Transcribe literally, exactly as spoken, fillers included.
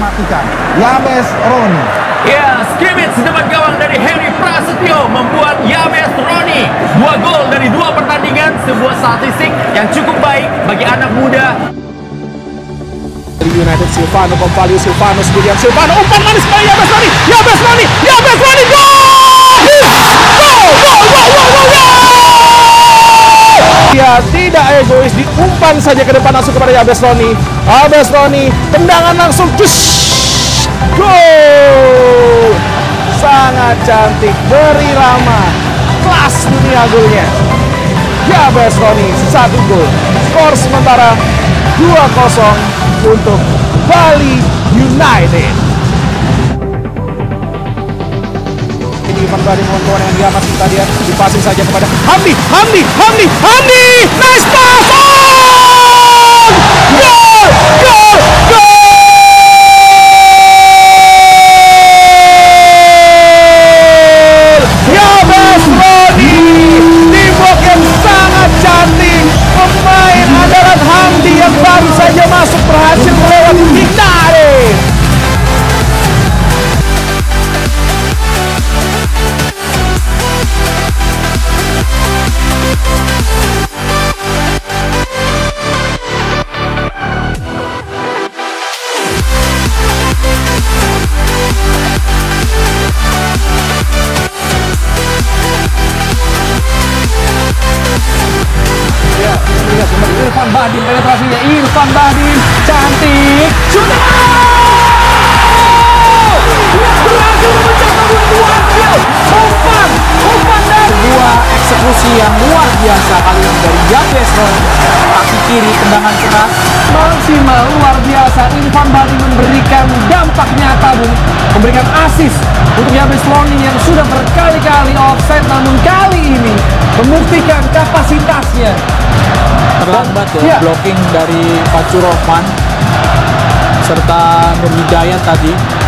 mematikan. Yabes Roni. Ya, scrimmage di depan gawang dari Henry Prasetyo membuat Yabes Roni dua gol dari dua pertandingan, sebuah statistik yang cukup baik bagi anak muda. United Silvano, Komvalio Silvano, kemudian Silvano, umpan manis kembali Yabes Roni, Yabes Roni, Yabes Roni, gol! Gol, gol, gol, gol, gol, gol! Dia tidak egois, diumpan saja ke depan langsung kepada Yabes Roni. Yabes Roni, tendangan langsung, dush, gol! Sangat cantik, berirama, kelas dunia golnya. Yabes Roni, satu gol, skor sementara dua kosong untuk Bali United. Ini Ivan Badi melawan dengan Diamas, kita lihat dipasing saja kepada Hamdi, Hamdi, Hamdi, Hamdi, nice pass, oh! Gol, gol, gol! Yabes Roni, teamwork yang sangat cantik, pemain andalan Hamdi yang baru saja masuk berhasil melewati Hindare. Irfan Bahdim, penetrasinya Irfan Bahdim, cantik, shooting, berhasil memecahkan dua gol, umpan, umpan dari sebuah eksekusi yang luar biasa kali ini dari Yabes Roni, kaki kiri, tendangan keras, maksimal, luar biasa. Irfan Bahdim memberikan dampak nyata, Bung, memberikan assist untuk Yabes Roni yang sudah berkali-kali offside, namun kali ini membuktikan kapasitasnya. Terlambat ya, ya, blocking dari Fajrul Rahman serta Nur Hidayat tadi.